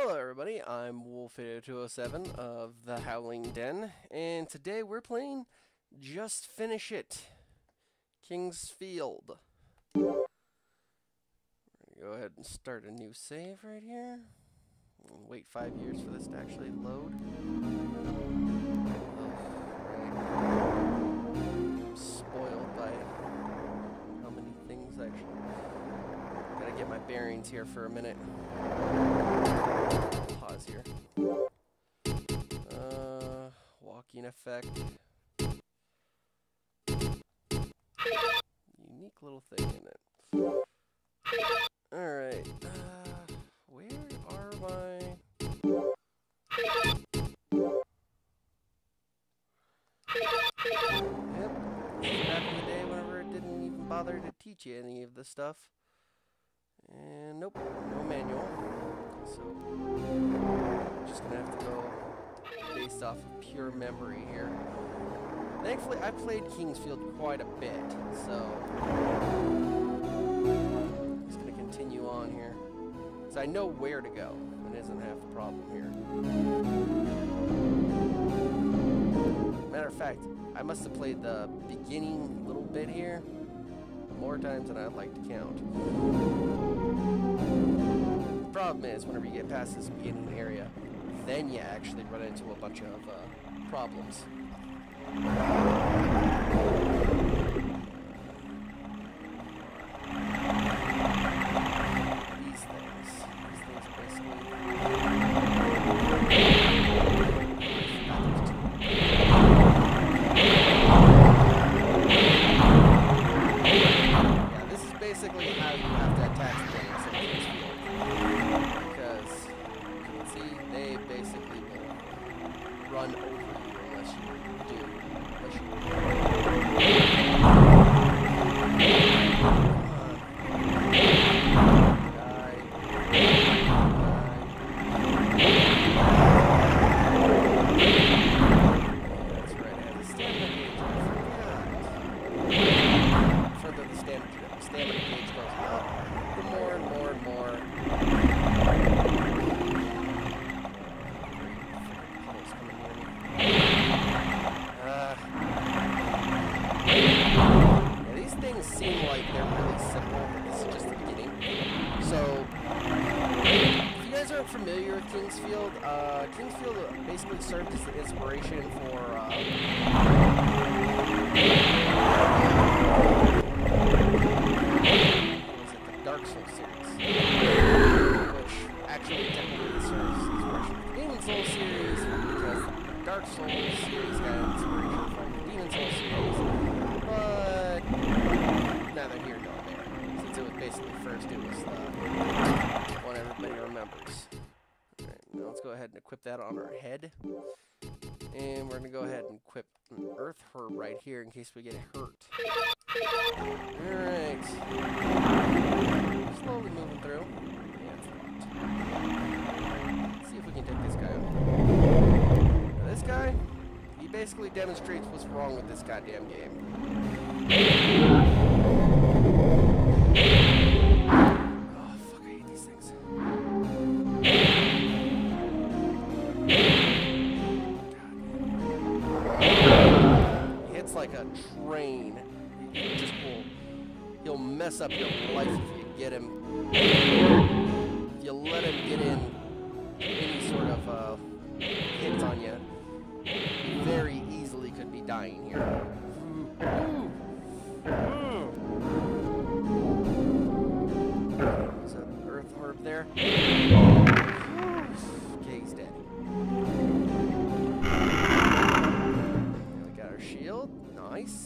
Hello everybody, I'm Wolf8207 of the Howling Den, and today we're playing Just Finish It, King's Field. We're gonna go ahead and start a new save right here. And wait 5 years for this to actually load. I'm spoiled by how many things actually. Gotta get my bearings here for a minute. Pause here. Walking effect. Unique little thing in it. Alright. Where are my... Yep. Back in the day whenever it didn't even bother to teach you any of this stuff. And nope, no manual. So, just gonna have to go based off of pure memory here. Thankfully, I played King's Field quite a bit, so I'm just gonna continue on here. So I know where to go, and isn't half the problem here. Matter of fact, I must have played the beginning little bit here more times than I'd like to count. The problem is, whenever you get past this beginning area, then you actually run into a bunch of problems. These things basically... basically how you have to attack things in King's Field. Because, as you can see, they basically will run over you unless you do. Unless you That's right, I have the stamina gauge, I forgot. Further the stamina gauge goes up, the more and more and more puddles coming near me. Yeah, these things seem like they're really simple, but this is just the beginning. So, if you guys aren't familiar with King's Field, King's Field basically served as the inspiration for Dark Souls series, which actually technically serves as inspiration for the Demon Souls series, because the Dark Souls series had inspiration from the Demon Souls series, but neither here nor there, since it was basically first, it was the one everybody remembers. Alright, now let's go ahead and equip that on our head, and we're going to go ahead and equip an Earth Herb right here in case we get hurt. Alright. Slowly moving through. Yeah, it's locked. Let's see if we can take this guy out. Now this guy, he basically demonstrates what's wrong with this goddamn game. Oh, fuck, I hate these things. He hits like a train. He just will... He'll mess up your life if you get him. If you let him get in any sort of hits on you, you very easily could be dying here. There's an Earth Herb there. Okay, he's dead. We got our shield. Nice.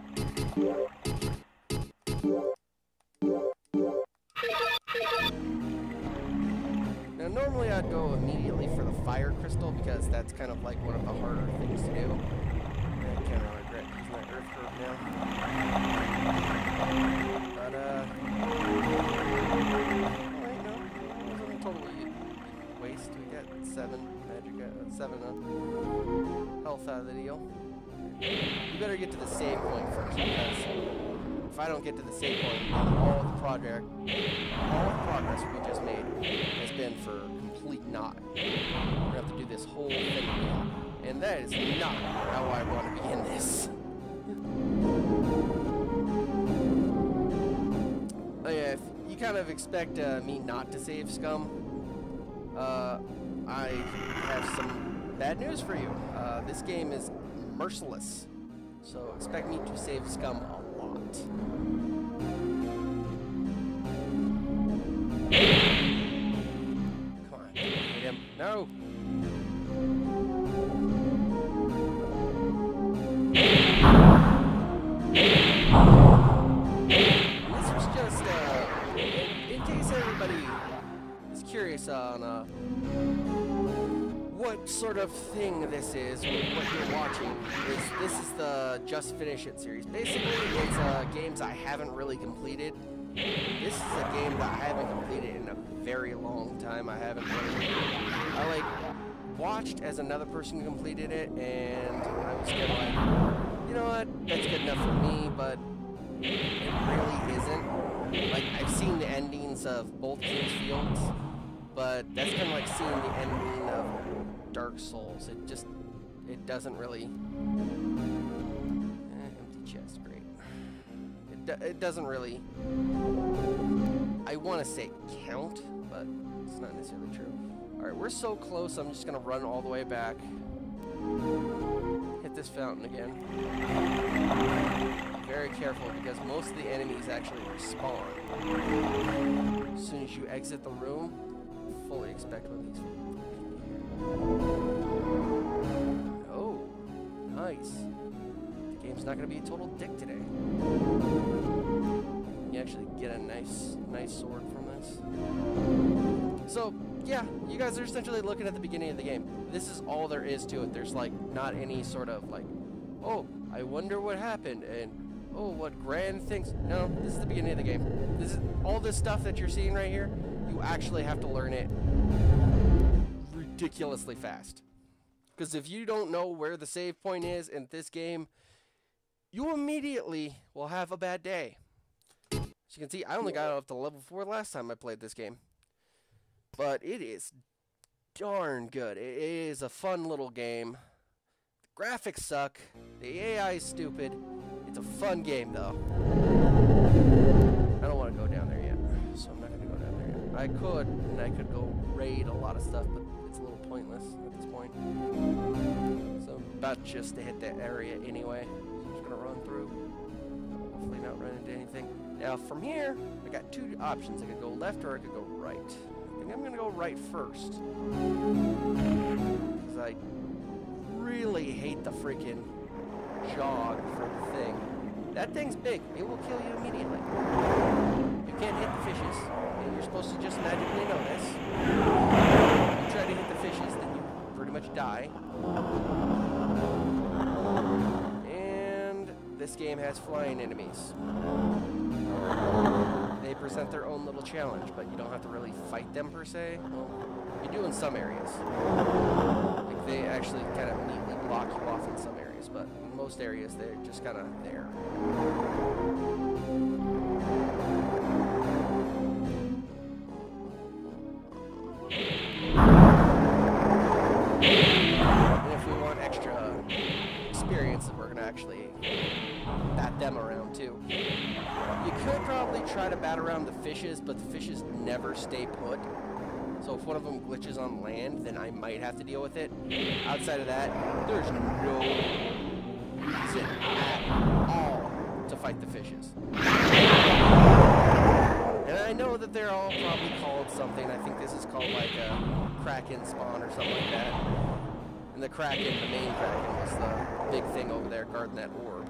Now normally I'd go immediately for the fire crystal because that's kind of like one of the harder things to do. I kind of regret using that Earth Herb now. But alright, no, it wasn't totally waste. We got 7 magic, 7 health out of the deal. You better get to the save point first, because if I don't get to the save point, then all the progress we just made has been for complete not. We're gonna have to do this whole thing again. And that is not how I want to begin this. Oh yeah, if you kind of expect me not to save Scum, I have some bad news for you. This game is merciless, so expect me to save Scum a lot. Come on, hit him. No! This was just, in case everybody is curious on what sort of thing this is, what you're watching, this is the Just Finish It series. Basically, it's games I haven't really completed. This is a game that I haven't completed in a very long time. I haven't really, I watched as another person completed it, and I was kind of like, you know what, that's good enough for me, but it really isn't. Like, I've seen the endings of both King's Fields, but that's kind of like seeing the ending of Dark Souls. It doesn't really... empty chest, great. It doesn't really... I want to say count, but it's not necessarily true. Alright, we're so close, I'm just going to run all the way back. Hit this fountain again. Be very careful, because most of the enemies actually respawn. As soon as you exit the room, fully expect one of these. Oh, nice. The game's not going to be a total dick today. You actually get a nice sword from this. So, yeah, you guys are essentially looking at the beginning of the game. This is all there is to it. There's, like, not any sort of, like, oh, I wonder what happened, and, oh, what grand things. No, this is the beginning of the game. This is all this stuff that you're seeing right here. You actually have to learn it ridiculously fast. Because if you don't know where the save point is in this game, you immediately will have a bad day. As you can see, I only got up to level 4 last time I played this game. But it is darn good. It is a fun little game. The graphics suck. The AI is stupid. It's a fun game, though. I don't want to go down there yet, so I'm not going to go down there yet. I could, and I could go raid a lot of stuff, but it's a little pointless at this point. So I'm about just to hit that area anyway. So I'm just going to run through. Hopefully not run into anything. Now, from here, I got two options. I could go left or I could go right. I think I'm going to go right first. Because I really hate the freaking jog for the thing. That thing's big. It will kill you immediately. You can't hit the fishes. And you're supposed to just magically know this. If you try to hit the fishes, then you pretty much die. And this game has flying enemies. They present their own little challenge, but you don't have to really fight them per se. Well, you do in some areas. Like, they actually kind of neatly block you off in some areas, but in most areas they're just kind of there. And if we want extra experience, we're going to actually bat them around too. You could probably try to bat around the fishes, but the fishes never stay put. So if one of them glitches on land, then I might have to deal with it. Outside of that, there's no reason at all to fight the fishes. And I know that they're all probably called something. I think this is called like a Kraken spawn or something like that. And the Kraken, the main Kraken, was the big thing over there guarding that orb.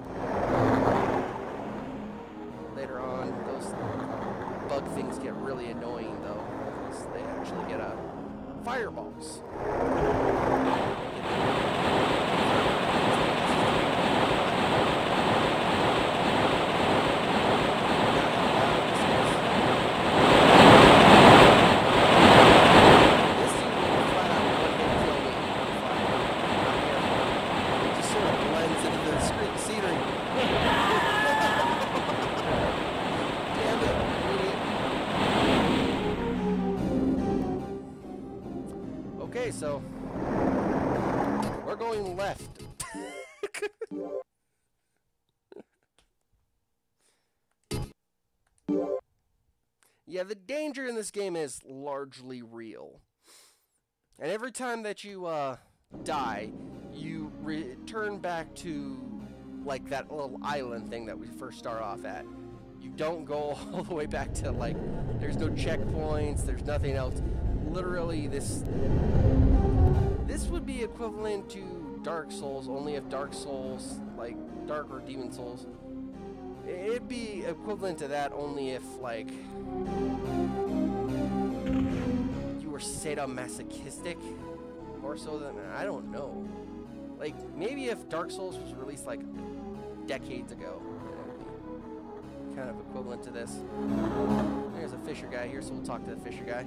Later on, those bug things get really annoying though, because they actually get fireballs. Okay, so we're going left. Yeah, the danger in this game is largely real. And every time that you die, you return back to like that little island thing that we first start off at. You don't go all the way back to like, there's no checkpoints, there's nothing else. Literally, this would be equivalent to Dark Souls, only if Dark Souls, like Dark or Demon Souls, it'd be equivalent to that only if like you were sadomasochistic, more so than, I don't know. Like, maybe if Dark Souls was released like decades ago, it'd be kind of equivalent to this. There's a fisher guy here, so we'll talk to the fisher guy.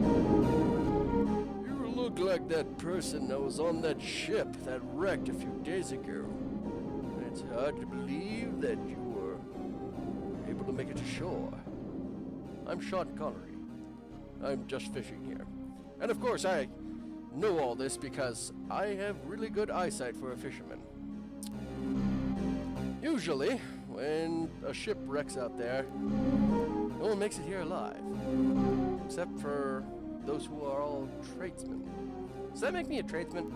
You look like that person that was on that ship that wrecked a few days ago. It's hard to believe that you were able to make it to shore. I'm Sean Connery. I'm just fishing here. And of course, I know all this because I have really good eyesight for a fisherman. Usually, when a ship wrecks out there, no one makes it here alive. Except for those who are all tradesmen. Does that make me a tradesman?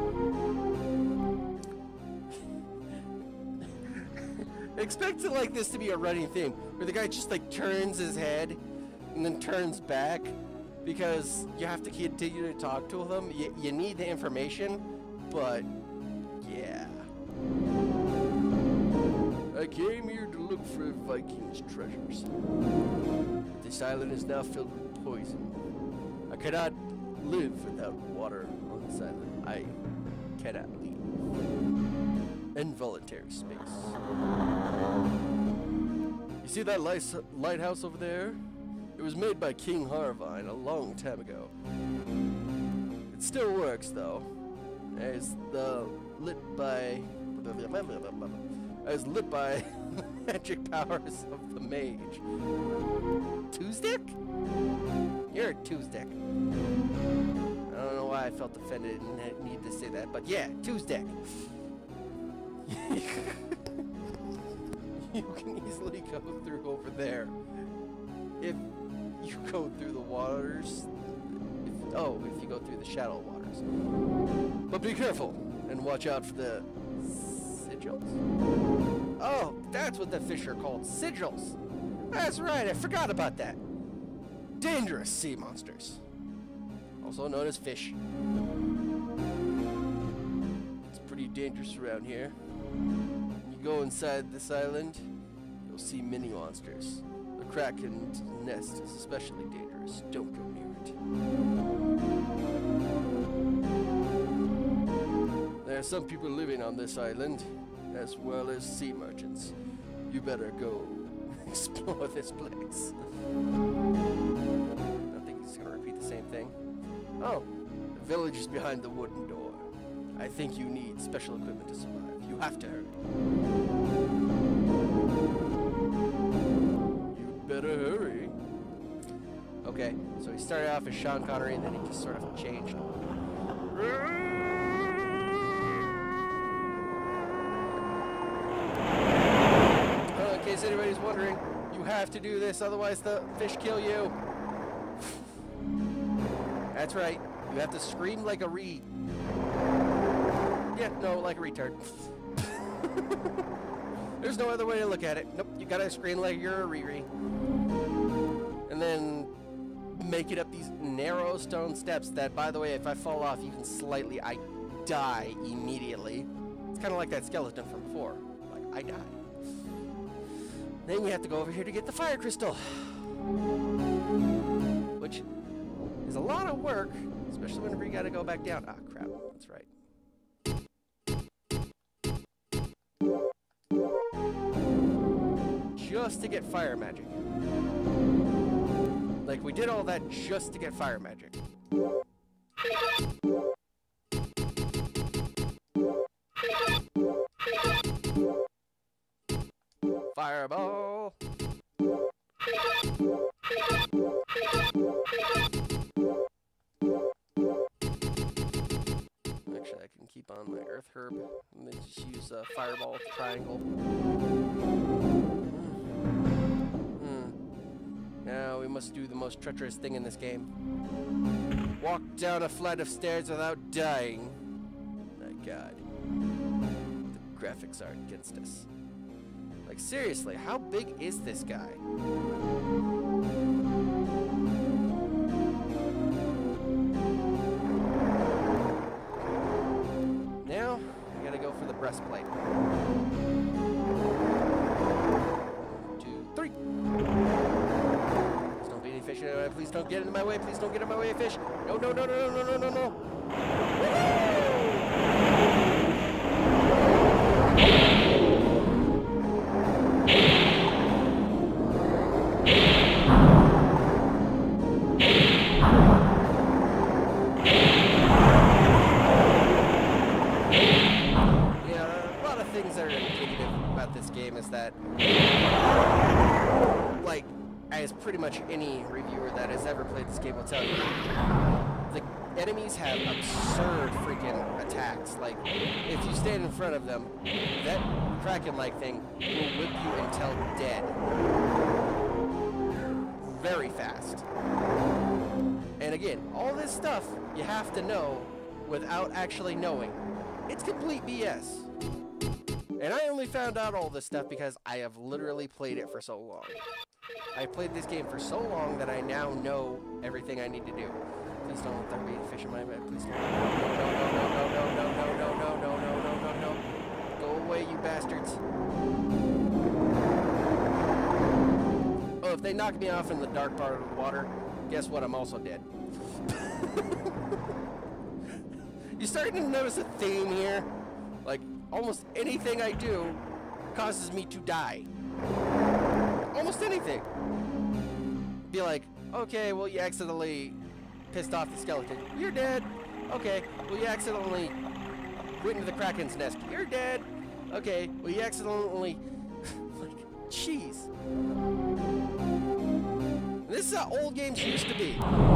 Expect it like this to be a running theme, where the guy just like turns his head and then turns back because you have to continue to talk to them. You need the information, but yeah. I came here to look for Vikings' treasures. This island is now filled with poison. I cannot live without water on this island. I cannot leave. Involuntary space. You see that lighthouse over there? It was made by King Harvine a long time ago. It still works though. As lit by magic powers of the mage. Two-stick? You're a two-stick. I don't know why I felt offended and need to say that, but yeah, two-stick. You can easily go through over there if you go through the waters. If you go through the shallow waters. But be careful and watch out for the sigils. Oh, that's what the fish are called, sigils. That's right, I forgot about that. Dangerous sea monsters, also known as fish. It's pretty dangerous around here. When you go inside this island, you'll see mini monsters. The Kraken's nest is especially dangerous. Don't go near it. There are some people living on this island, as well as sea merchants. You better go explore this place. I think he's gonna repeat the same thing. Oh, the village is behind the wooden door. I think you need special equipment to survive. You have to hurry. You better hurry. Okay, so he started off as Sean Connery, and then he just sort of changed. In case anybody's wondering, you have to do this, otherwise the fish kill you. That's right, you have to scream like a reed. Yeah, no, like a retard. There's no other way to look at it. Nope, you gotta scream like you're a Riri. And then make it up these narrow stone steps that, by the way, if I fall off even slightly, I die immediately. It's kind of like that skeleton from before. Like, I die. Then you have to go over here to get the fire crystal. Which is a lot of work, especially whenever you gotta go back down. Ah, crap, that's right. Just to get fire magic. Like, we did all that just to get fire magic. Fireball! on my Earth Herb, and then just use a Fireball Triangle. Now we must do the most treacherous thing in this game. Walk down a flight of stairs without dying. My God. The graphics are against us. Like, seriously, how big is this guy? Now, I gotta go for the breastplate. 1, 2, 3. Please don't be any fish in my way. Please don't get in my way. Please don't get in my way, fish. No, no, no, no, no, no, no, no. Is that, like, as pretty much any reviewer that has ever played this game will tell you, the enemies have absurd freaking attacks. Like, if you stand in front of them, that Kraken-like thing will whip you until dead. Very fast. And again, all this stuff you have to know without actually knowing. It's complete BS. And I only found out all this stuff because I have literally played it for so long. I played this game for so long that I now know everything I need to do. Please don't let there be a fish in my bed. Please don't. No, no, no, no, no, no, no, no, no, no, no, no, no, no. Go away, you bastards. Oh, if they knock me off in the dark part of the water, guess what? I'm also dead. You starting to notice a theme here? Like, almost anything I do causes me to die. Almost anything. Be like, okay, well, you accidentally pissed off the skeleton. You're dead. Okay, well, you accidentally went into the Kraken's nest. You're dead. Okay, well, you accidentally... like, jeez. This is how old games used to be.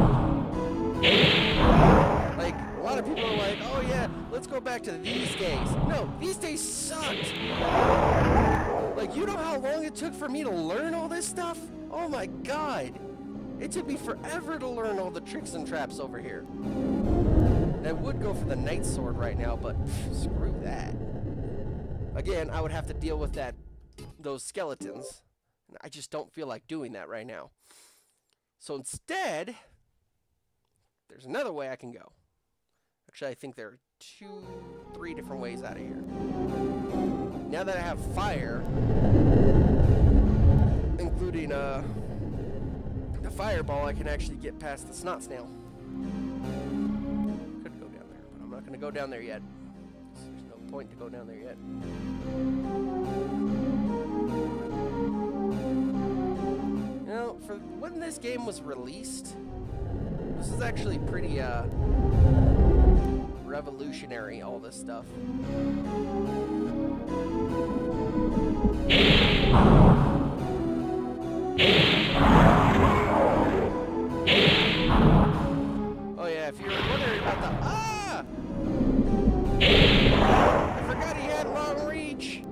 Like, a lot of people are like, oh yeah, let's go back to these days. No, these days sucked. Like, you know how long it took for me to learn all this stuff? Oh my God. It took me forever to learn all the tricks and traps over here. And I would go for the Knight Sword right now, but screw that. Again, I would have to deal with those skeletons. And I just don't feel like doing that right now. So instead, there's another way I can go. Actually, I think there are 3 different ways out of here. Now that I have fire, including the fireball, I can actually get past the snot snail. Could go down there, but I'm not going to go down there yet. There's no point to go down there yet. You know, for when this game was released, this is actually pretty revolutionary, all this stuff. Oh yeah, if you're wondering about the... Ah! I forgot he had long reach.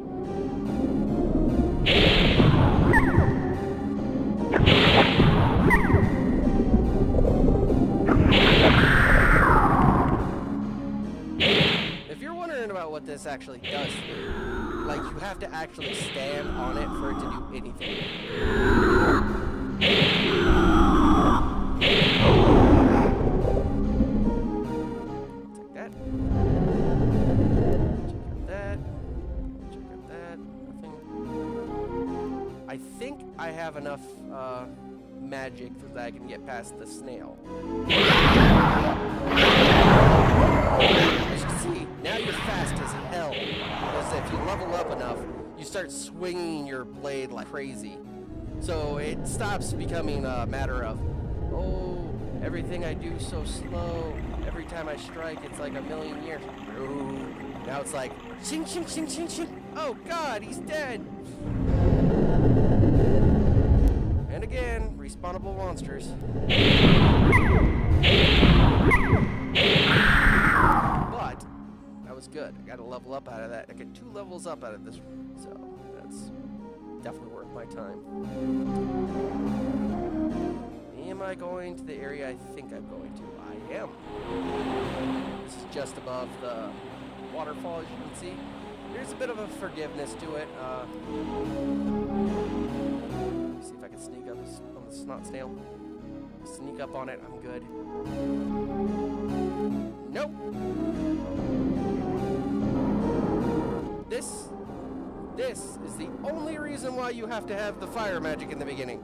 If you're wondering about what this actually does, like, you have to actually stand on it for it to do anything. Take that. Check out that. Nothing. I think I have enough magic that I can get past the snail. As you can see, now you're fast as hell. Because if you level up enough, you start swinging your blade like crazy. So it stops becoming a matter of, oh, everything I do so slow. Every time I strike, it's like a million years. Ooh. Now it's like, shing, shing, shing, shing, shing. Oh God, he's dead. And again, respawnable monsters. But that was good. gotta level up out of that. I get 2 levels up out of this, so that's definitely worth my time. Am I going to the area I think I'm going to? I am. This is just above the waterfall, as you can see. There's a bit of a forgiveness to it. See if I can sneak up on the snot snail. Sneak up on it, I'm good. Nope. This is the only reason why you have to have the fire magic in the beginning.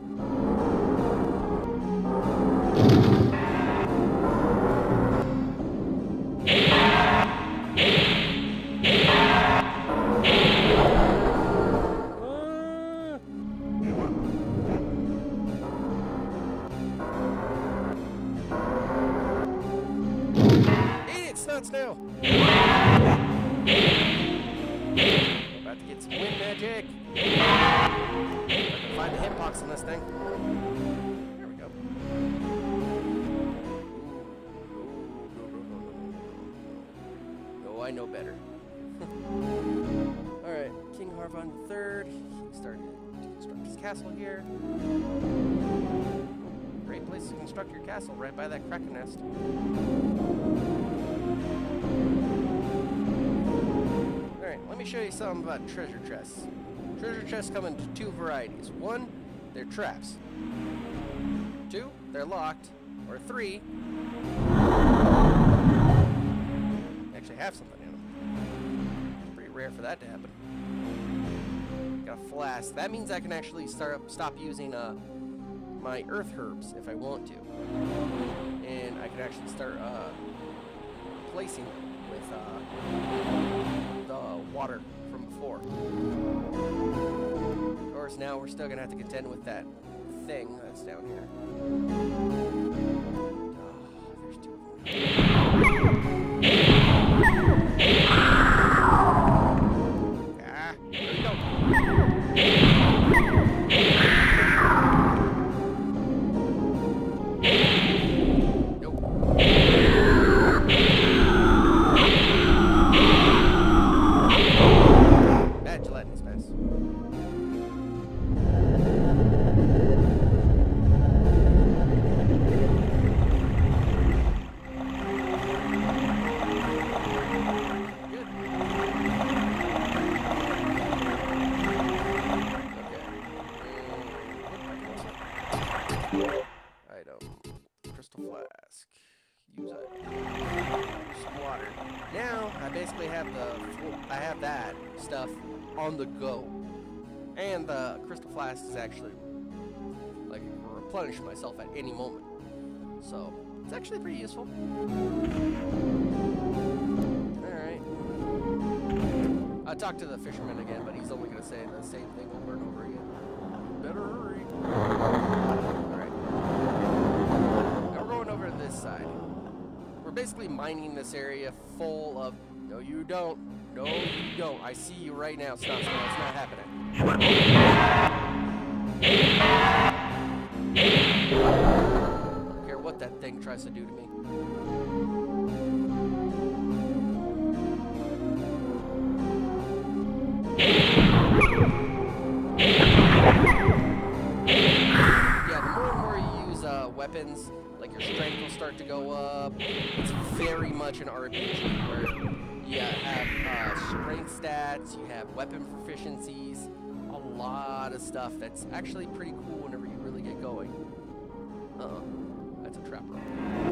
Now. About to get some wind magic. I can find the hitbox on this thing. There we go. No, I know better. Alright, King Harvan III. He started to construct his castle here. Great place to construct your castle, right by that kraken nest. Alright, let me show you something about treasure chests. Treasure chests come in 2 varieties. 1, they're traps. 2, they're locked. Or 3, actually have something in them. Pretty rare for that to happen. Got a flask. That means I can actually stop using my earth herbs if I want to. And I can actually start replacing them with the water from before. Of course, now we're still gonna have to contend with that thing that's down here. Oh, there's 2 of them. Ah, there we go. Item. Crystal flask. Use it. Some water. Now I basically have that stuff on the go. And the crystal flask is actually like replenish myself at any moment. So it's actually pretty useful. Alright. I talked to the fisherman again, but he's only gonna say the same thing over and over again. Better hurry. Alright. Now we're going over to this side. We're basically mining this area full of... No, you don't. No, you don't. I see you right now. Stop. It's not happening. I don't care what that thing tries to do to me. Yeah, the more and more you use weapons, like your strength will start to go up. It's very much an RPG where you have strength stats, you have weapon proficiencies, a lot of stuff that's actually pretty cool whenever you really get going. That's a trap room.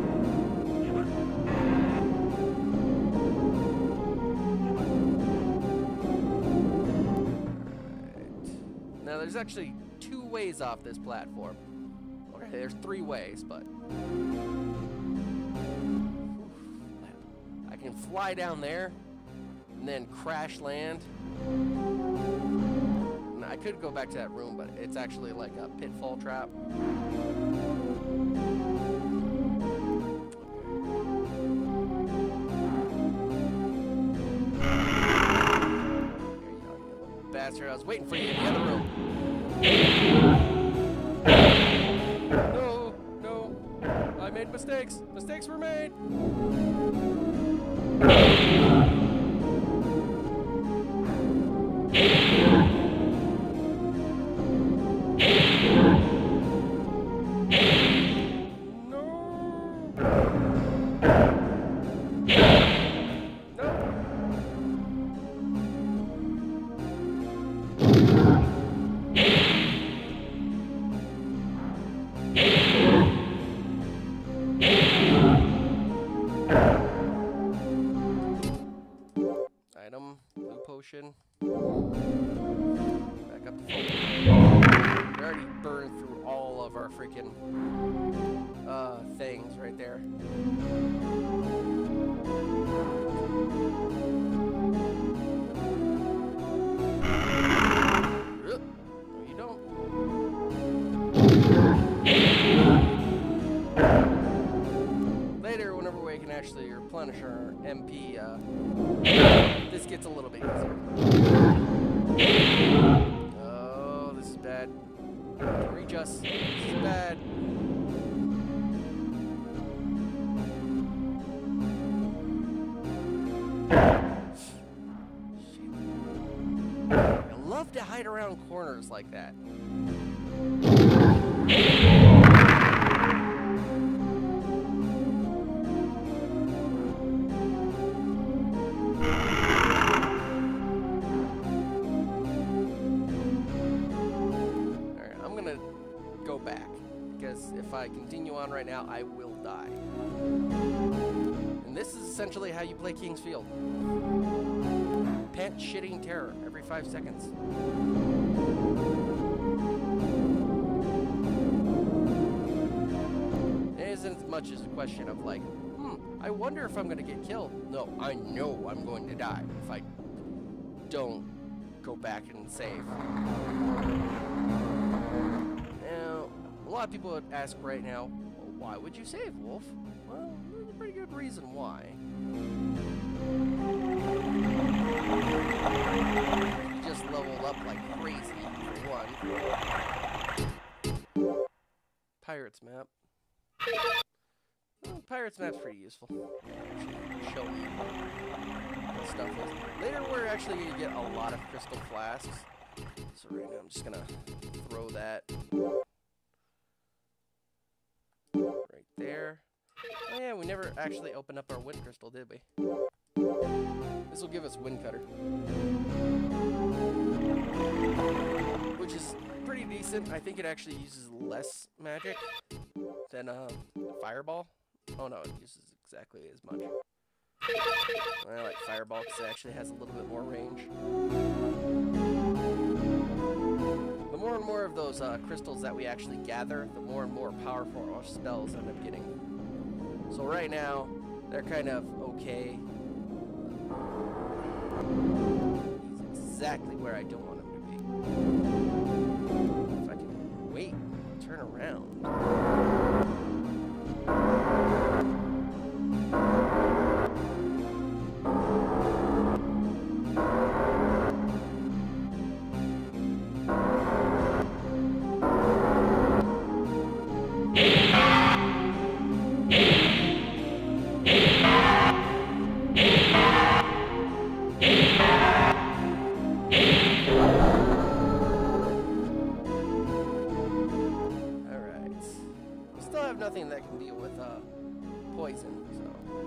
Right. Now there's actually 2 ways off this platform. Okay, there's 3 ways, but... I can fly down there and then crash land. And I could go back to that room, but it's actually like a pitfall trap. There you go, you little bastard. I was waiting for you in the other room. No, I made mistakes. Mistakes were made. potion. Back up to full. We already burned through all of our freaking things right there. No, you don't. Later, whenever we can actually replenish our MP, this gets a little bit easier. Oh, this is bad. Reach us. This is bad. I love to hide around corners like that. If I continue on right now, I will die. And this is essentially how you play King's Field. Pant shitting terror every 5 seconds. It isn't as much as a question of like, I wonder if I'm going to get killed. No, I know I'm going to die if I don't go back and save. A lot of people would ask right now, well, why would you save, Wolf? Well, there's a pretty good reason why. You just leveled up like crazy, for one. Pirates map. Well, Pirates map's pretty useful. Show me what stuff is. Later we're actually going to get a lot of crystal flasks. So right now I'm just going to throw that right there. Oh yeah, we never actually opened up our wind crystal, did we? This will give us wind cutter, which is pretty decent. I think it actually uses less magic than fireball. Oh no, it uses exactly as much. I like fireball because it actually has a little bit more range. The more and more of those crystals that we actually gather, the more and more powerful our spells end up getting. So right now, they're kind of okay. He's exactly where I don't want him to be. If I can wait, turn around. Nothing that can deal with poison, so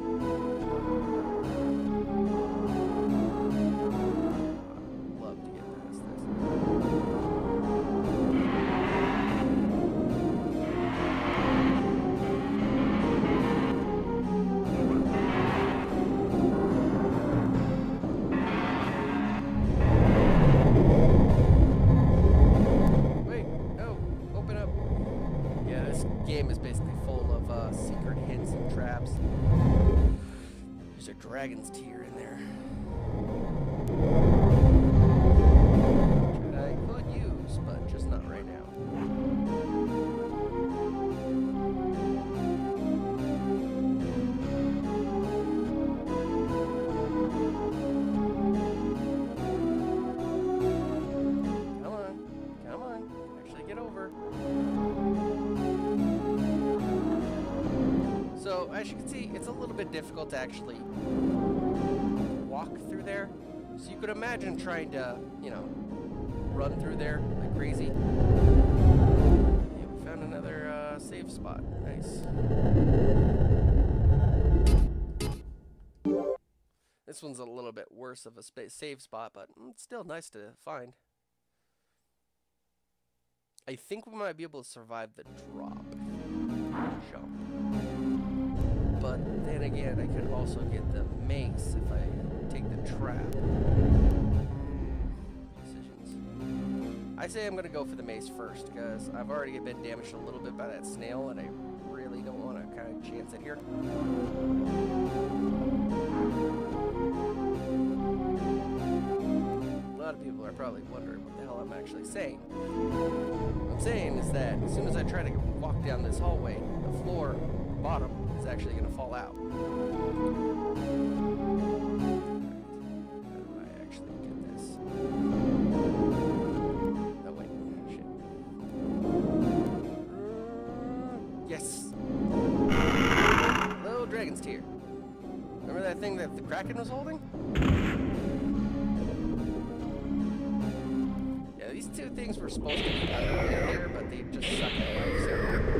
I'd love to get past this. Wait, no, open up. Yeah, this game is basically full of secret hints and traps. There's a dragon's tear in there. Which I could use, but just not right now. Come on, come on. Actually get over. So, as you can see, it's a little bit difficult to actually walk through there. So you could imagine trying to, you know, run through there like crazy. Yeah, we found another save spot. Nice. This one's a little bit worse of a save spot, but it's still nice to find. I think we might be able to survive the drop. Jump. But then again, I could also get the mace if I take the trap. I say I'm going to go for the mace first, because I've already been damaged a little bit by that snail, and I really don't want to kind of chance it here. A lot of people are probably wondering what the hell I'm actually saying. What I'm saying is that as soon as I try to walk down this hallway, the floor, the bottom, is actually going to fall out. How do I actually get this? Oh wait, shit. Yes! Hello, Dragon's Tear. Remember that thing that the Kraken was holding? Yeah, these two things were supposed to be here, but they just suck at life, so.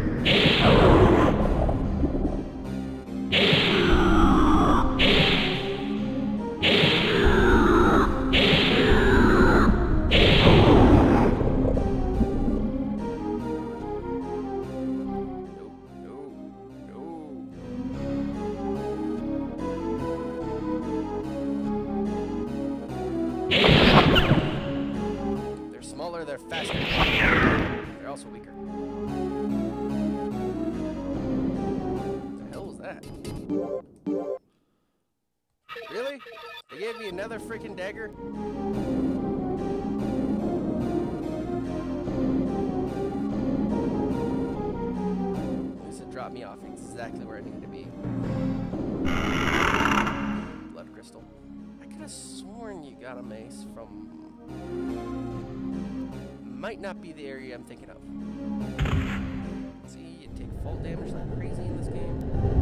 They're faster. They're also weaker. What the hell was that? Really? They gave me another freaking dagger? At least it dropped me off exactly where I needed to be. Blood crystal. I could have sworn you got a mace from... Might not be the area I'm thinking of. See, you take fall damage like crazy in this game.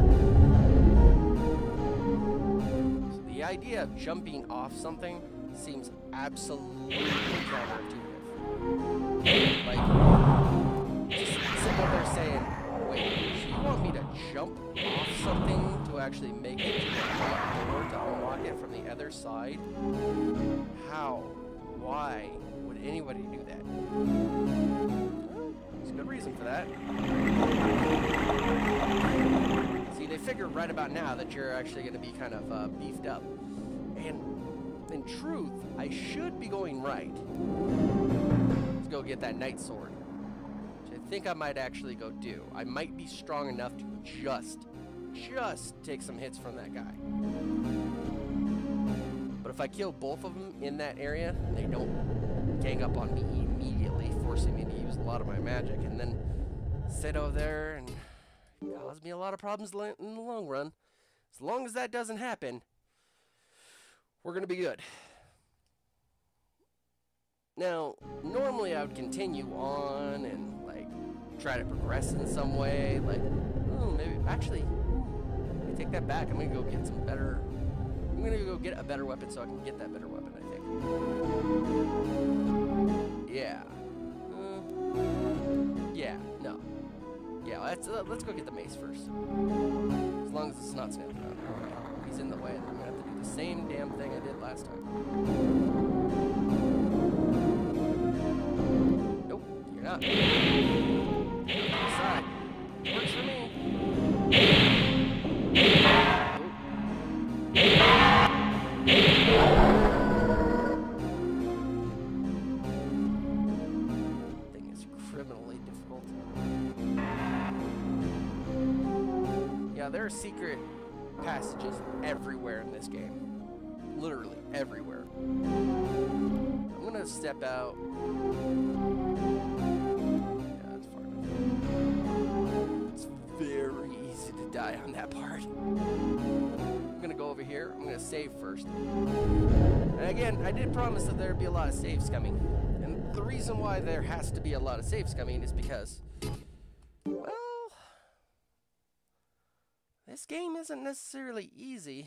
So the idea of jumping off something seems absolutely counterintuitive. Like, just sitting up there saying, wait, do you want me to jump off something to actually make it to the front door to unlock it from the other side? How? Why? Anybody do that? Well, there's a good reason for that. See, they figure right about now that you're actually going to be kind of beefed up. And in truth, I should be going right. Let's go get that Knight Sword, which I think I might actually go do. I might be strong enough to just take some hits from that guy. But if I kill both of them in that area, they don't gang up on me immediately, forcing me to use a lot of my magic, and then sit over there and cause me a lot of problems in the long run. As long as that doesn't happen, we're going to be good. Now, normally I would continue on and, like, try to progress in some way, like, maybe, actually, let me take that back. I'm going to go get some better... I'm going to go get a better weapon so I can get that better weapon, I think. Yeah. Yeah, no. Yeah, let's go get the mace first. As long as it's not snapping around. If he's in the way, then I'm going to have to do the same damn thing I did last time. Nope, you're not. Side. Works for me. Thing is criminally difficult. Yeah, there are secret passages everywhere in this game. Literally everywhere. I'm gonna step out. Yeah, that's far enough. It's very easy to die on that part. I'm gonna go over here. I'm gonna save first. And again, I did promise that there'd be a lot of saves coming. And the reason why there has to be a lot of saves coming is because, well, this game isn't necessarily easy.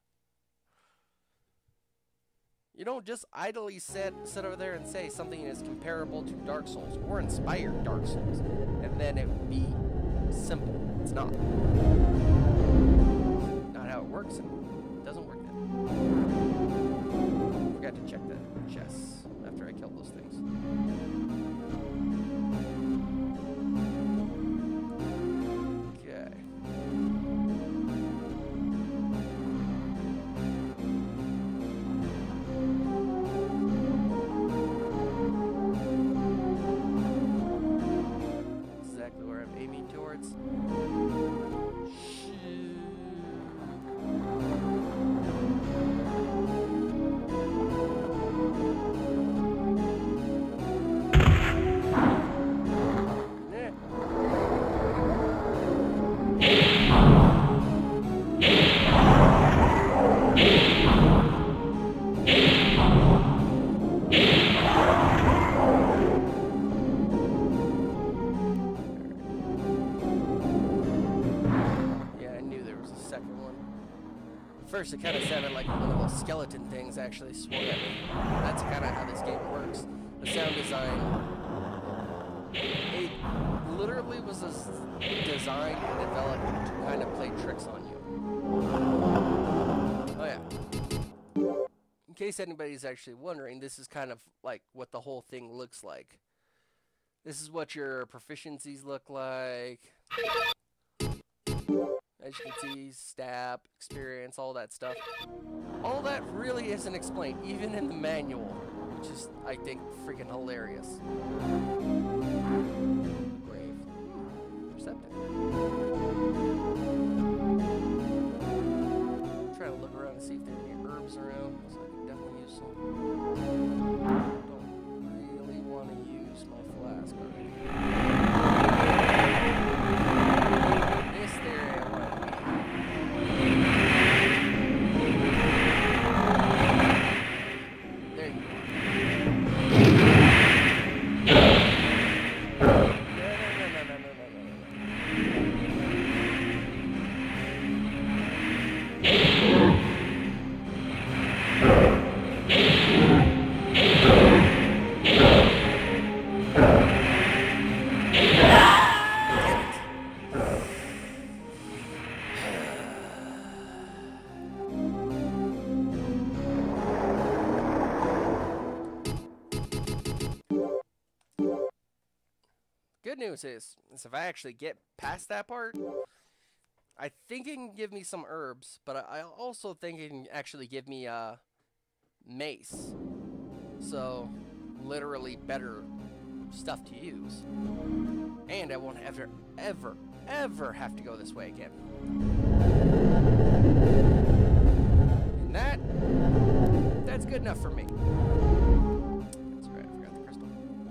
You don't just idly sit over there and say something is comparable to Dark Souls or inspired Dark Souls, and then it would be simple. It's not. Not how it works, and it doesn't work then. Forgot to check the chests after I killed those things. Okay. second one. First, it kind of sounded like one of those skeleton things actually swung at me. That's kind of how this game works. The sound design, it literally was designed and developed to kind of play tricks on you. Oh yeah. In case anybody's actually wondering, this is kind of like what the whole thing looks like. This is what your proficiencies look like. As you can see, stab, experience, all that stuff. All that really isn't explained, even in the manual, which is, I think, freaking hilarious. Grave. Perceptive. I'm trying to look around and see if there are any herbs around, so I can definitely use some. Don't really want to use my flask already. This area. Good news is if I actually get past that part, I think it can give me some herbs, but I also think it can actually give me mace. So, literally better stuff to use. And I won't ever have to go this way again. And that's good enough for me. That's right, I forgot the crystal.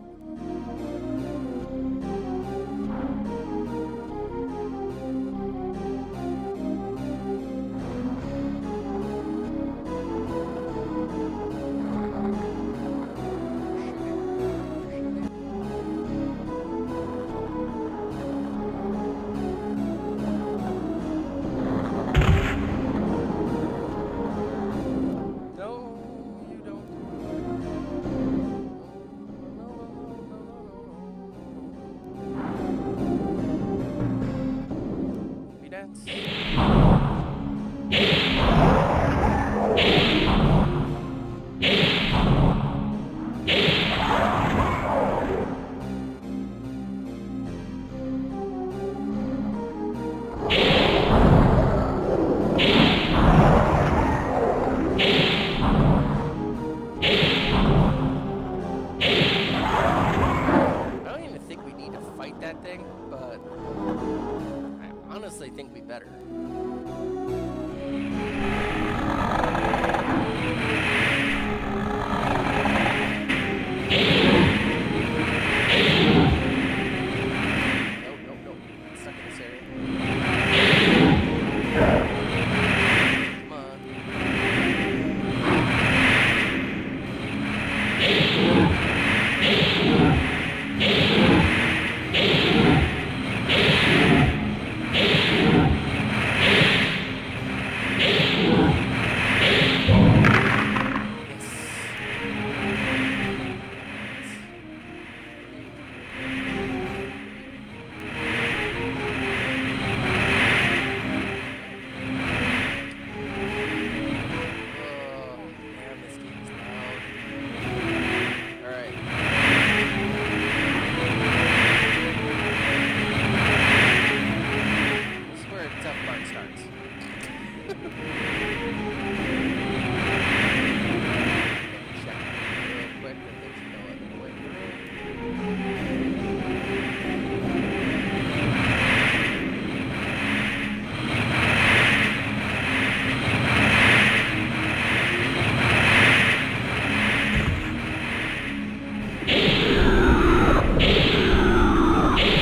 Think we better. Nope. Stuck in this area. Come on.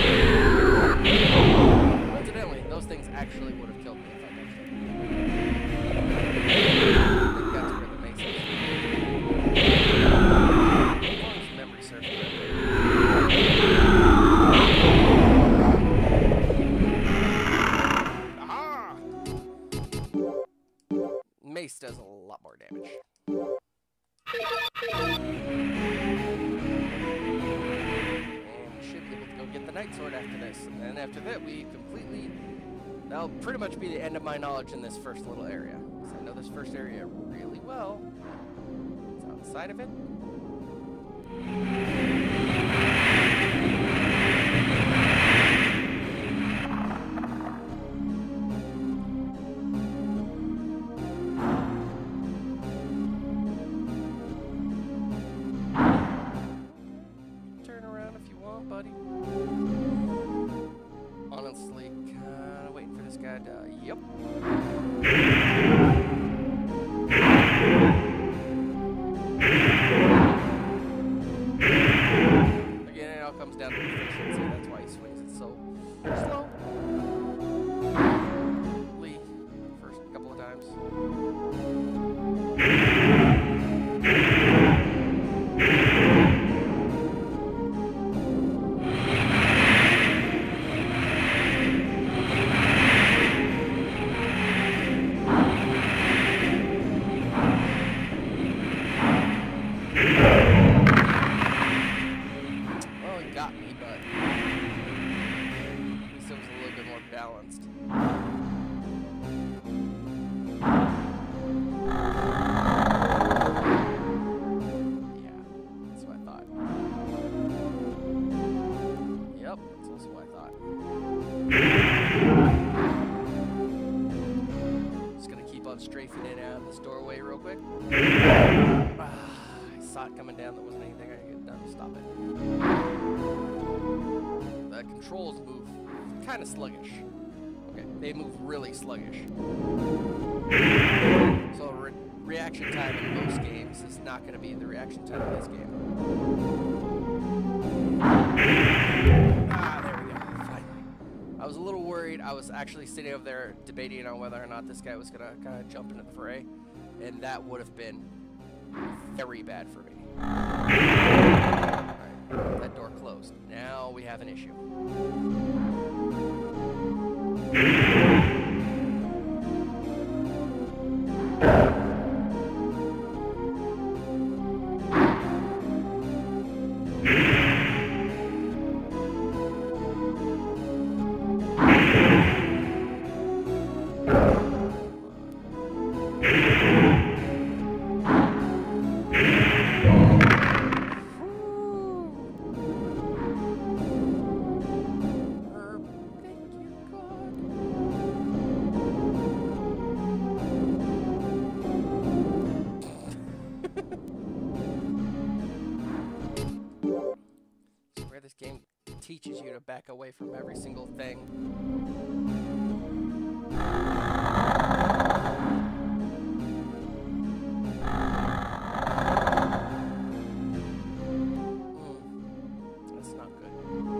Actually would have killed me if I touched them. mace does a lot more damage. And we should be able to go get the Night Sword after this. And then after that, that'll pretty much be the end of my knowledge in this first little area. So I know this first area really well. It's outside of it. Turn around if you want, buddy. Honestly, kinda waiting for this guy to... Yep. Again, it all comes down to efficiency. That's why he swings it so slow. First couple of times. Balanced. Yeah, that's what I thought. Yep, that's also what I thought. Just gonna keep on strafing in and out of this doorway real quick. I saw it coming down. There wasn't anything I could get done to stop it. The controls move kind of sluggish. Okay, they move really sluggish. So reaction time in most games is not going to be the reaction time in this game. Ah, there we go. Finally. I was a little worried. I was actually sitting over there debating on whether or not this guy was going to kind of jump into the fray, and that would have been very bad for me. Alright, that door closed. Now we have an issue. This game teaches you to back away from every single thing. That's not good.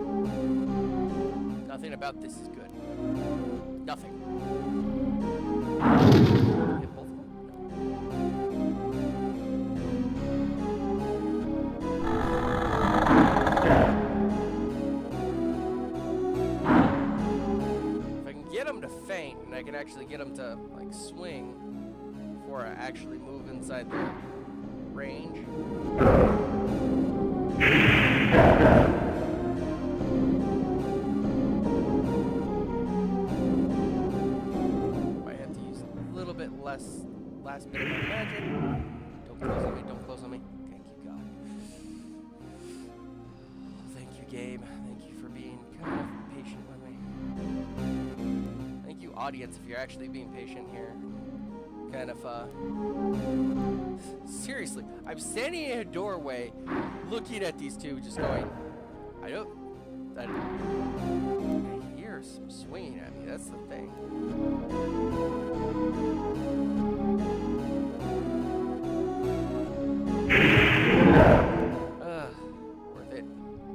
Nothing about this is good. Nothing. Hit both of them? And I can actually get him to like swing before I actually move inside the range. Might have to use a little bit less last bit of my magic. Don't close on me, don't close on me. Thank you, God. Oh, thank you, game. Thank you for being kind of patient with me. Audience, if you're actually being patient here. Kind of, seriously, I'm standing in a doorway looking at these two just going, I hear some swinging at me, that's the thing. Worth it.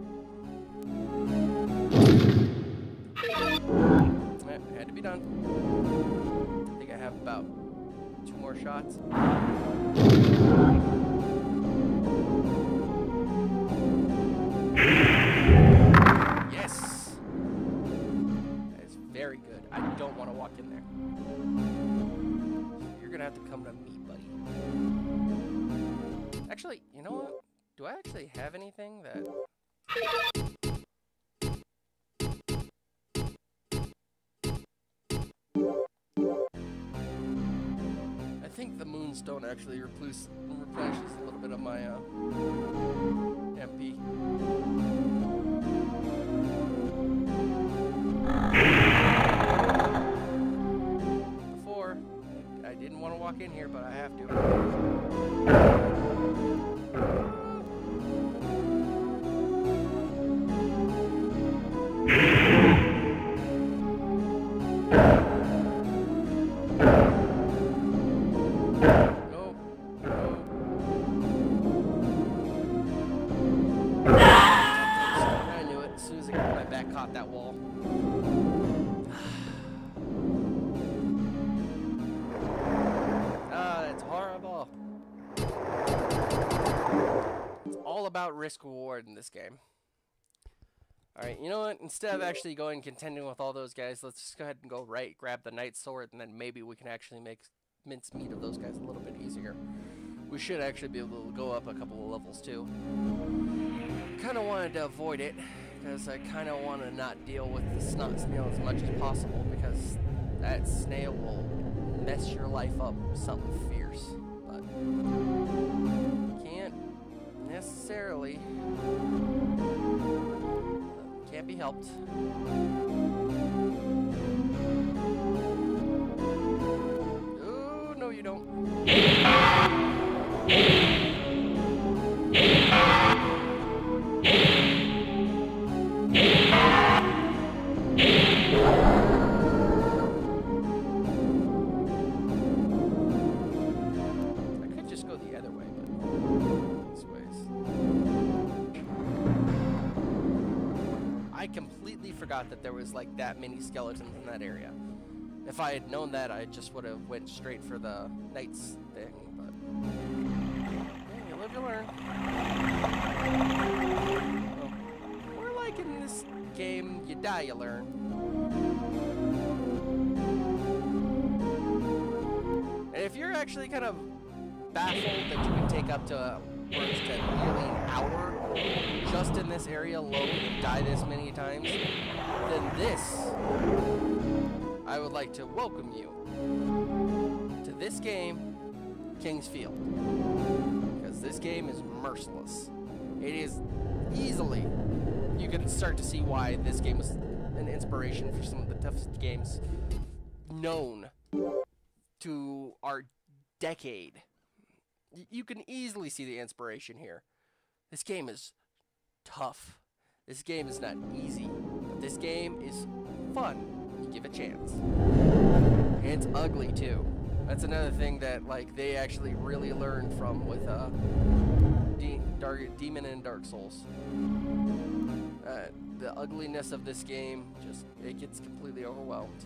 Had to be done. I think I have about 2 more shots. Yes! That is very good. I don't want to walk in there. You're going to have to come to me, buddy. Actually, you know what? Do I actually have anything that... I think the Moonstone actually replenishes a little bit of my MP. Before, I didn't want to walk in here, but I have to. That wall. It's horrible. It's all about risk reward in this game. Alright, you know what? Instead of actually going contending with all those guys, let's just go ahead and go right, grab the Knight Sword, and then maybe we can actually make mincemeat of those guys a little bit easier. We should actually be able to go up a couple of levels too. Kind of wanted to avoid it, because I kind of want to not deal with the snot snail as much as possible, because that snail will mess your life up something fierce. But can't necessarily. Can't be helped. Oh, no you don't. I completely forgot that there was like that many skeletons in that area. If I had known that, I just would have went straight for the Knights thing, but yeah, you live, you learn. Well, we're like in this game, you die, you learn. And if you're actually kind of baffled that you can take up to nearly an hour just in this area alone and die this many times, then this, I would like to welcome you to this game, King's Field. Because this game is merciless. It is easily, you can start to see why this game was an inspiration for some of the toughest games known to our decade. You can easily see the inspiration here. This game is tough. This game is not easy, but this game is fun when you give it a chance. And it's ugly too. That's another thing that like they actually really learned from with Demon and Dark Souls. The ugliness of this game it gets completely overwhelmed.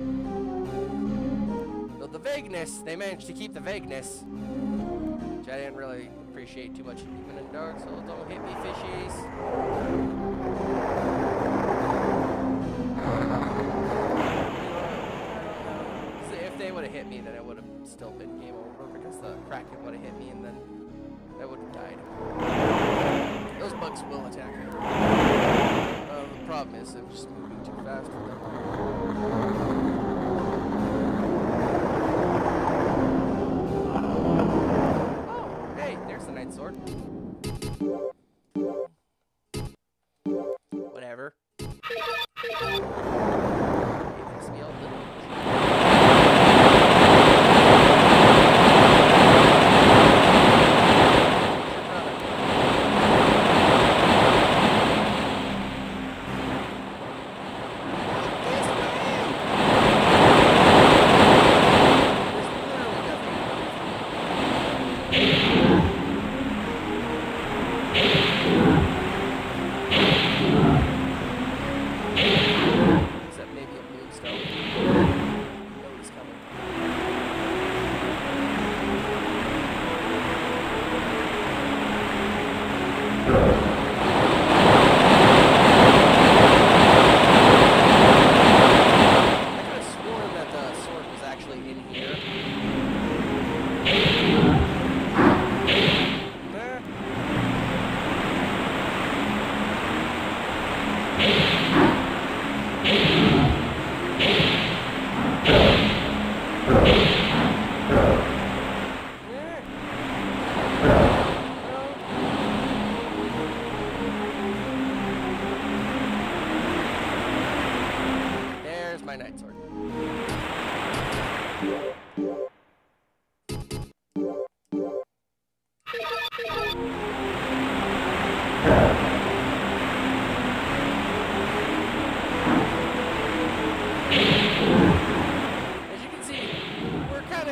Though the vagueness, they managed to keep the vagueness, which I didn't really appreciate too much in Demon and Dark Souls. Don't hit me, fishies. If they would have hit me, then it would have still been game over, because the Kraken would have hit me and then I would have died. Those bugs will attack me. The problem is I'm just moving too fast for them. Sword. Whatever.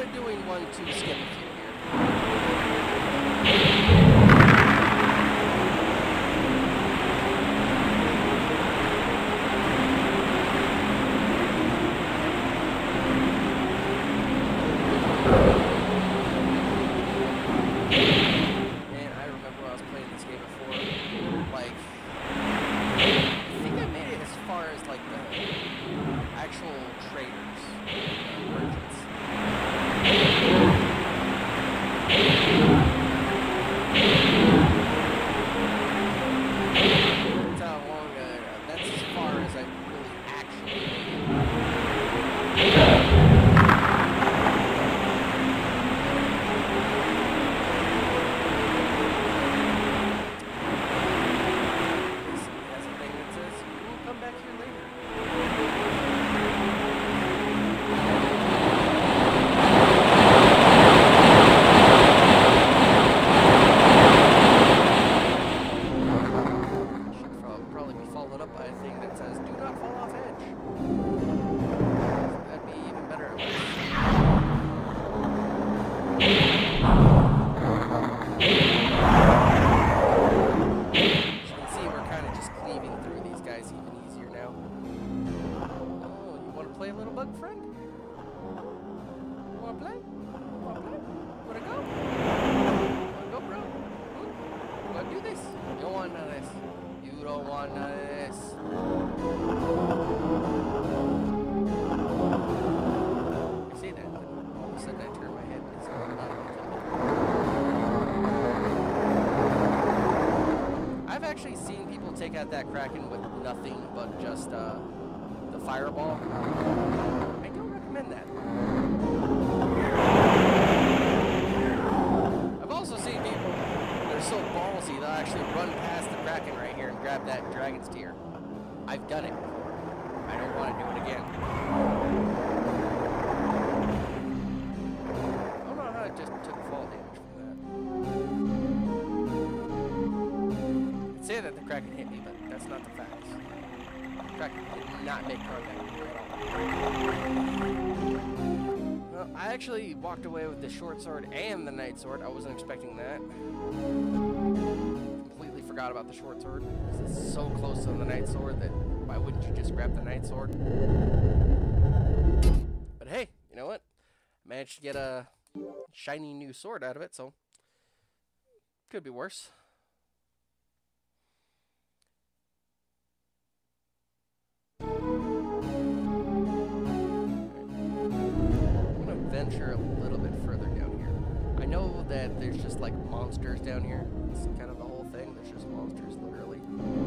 of doing one to skip a few here. Take out that Kraken with nothing but just the fireball. I don't recommend that. I've also seen people that are so ballsy they'll actually run past the Kraken right here and grab that Dragon's Tear. I've done it. I don't want to do it again. I don't know how I just took fall damage from that. I'd say that the Kraken hit me, but that's not the facts. The Kraken did not make contact with me at all. Well, I actually walked away with the short sword and the night sword. I wasn't expecting that. Completely forgot about the short sword. It's so close to the night sword that why wouldn't you just grab the night sword? But hey, you know what? I managed to get a shiny new sword out of it, so could be worse. Venture a little bit further down here. I know that there's just like monsters down here. It's kind of the whole thing. There's just monsters, literally.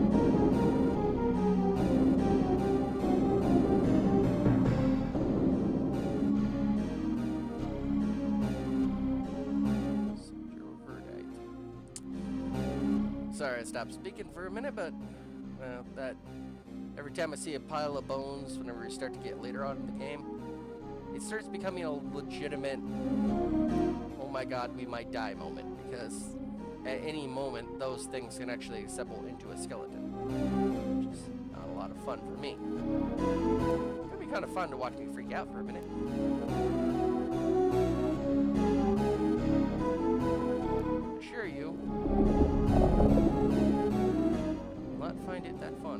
Sorry, I stopped speaking for a minute, but that every time I see a pile of bones, whenever we start to get later on in the game, it starts becoming a legitimate, oh my god, we might die moment, because at any moment, those things can actually assemble into a skeleton, which is not a lot of fun for me. It could be kind of fun to watch me freak out for a minute. I assure you, I will not find it that fun.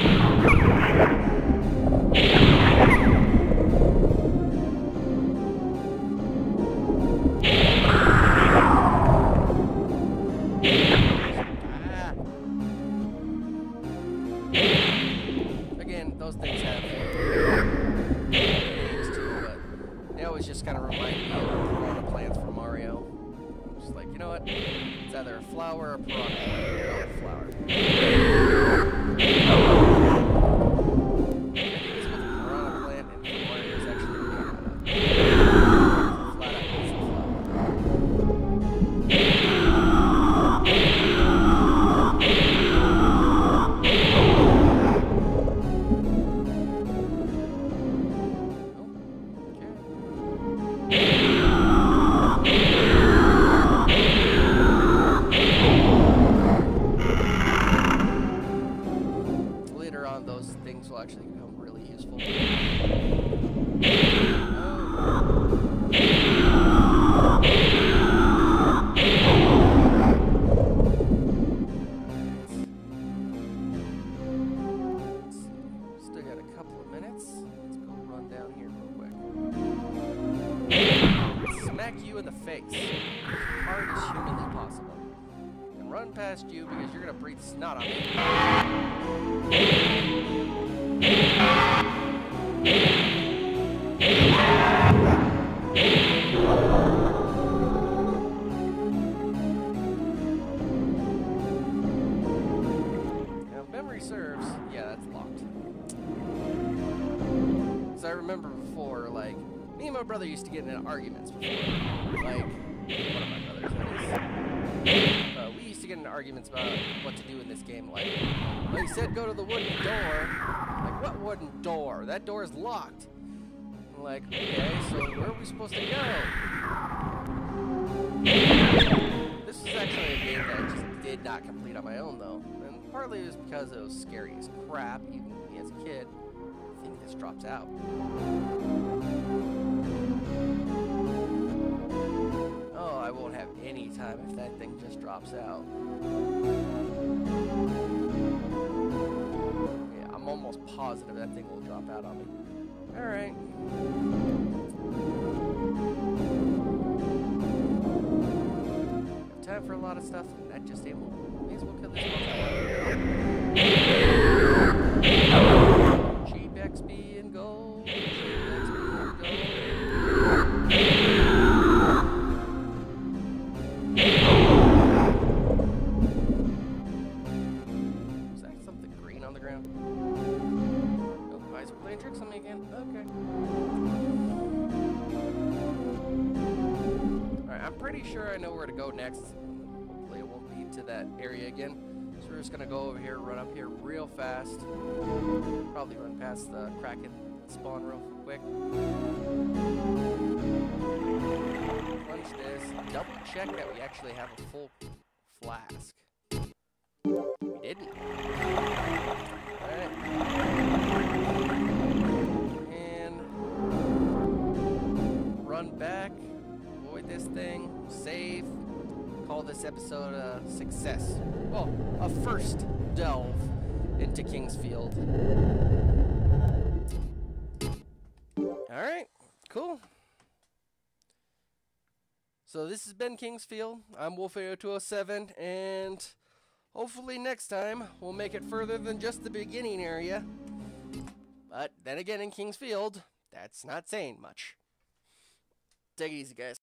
Those things have names too, but they always just kind of remind me of piranha plants from Mario. Just like, you know what? It's either a flower or a piranha plant. Oh, a flower. I think it's with a piranha plant and Mario is actually flat out as a smack you in the face as hard as humanly possible. And run past you because you're gonna breathe snot on me. Now, if memory serves, yeah, that's locked. Because I remember before, like, me and my brother used to get into arguments before. Like, one of my brothers, that is. We used to get into arguments about what to do in this game. Like, well, he said go to the wooden door. Like, what wooden door? That door is locked. I'm like, okay, so where are we supposed to go? This was actually a game that I just did not complete on my own, though. And partly it was because it was scary as crap, even me as a kid. I think this drops out. Oh, I won't have any time if that thing just drops out. Yeah, I'm almost positive that thing will drop out on me. Alright. Time for a lot of stuff, and that just ain't what. May as well kill this one. Cheap XP and gold. Cheap XP and gold. Is that something green on the ground? Oh, guys are playing tricks on me again. Okay. Alright, I'm pretty sure I know where to go next. Hopefully it won't lead to that area again. So we're just gonna go over here, run up here real fast. Probably run past the Kraken spawn real quick. Punch this. Double check that we actually have a full flask. We didn't. Alright. And run back. Avoid this thing. Save. Call this episode a success. Well, a first delve into Kingsfield. Alright, cool. So this has been Kingsfield. I'm Wolfeo207, and hopefully next time we'll make it further than just the beginning area. But then again, in Kingsfield, that's not saying much. Take it easy, guys.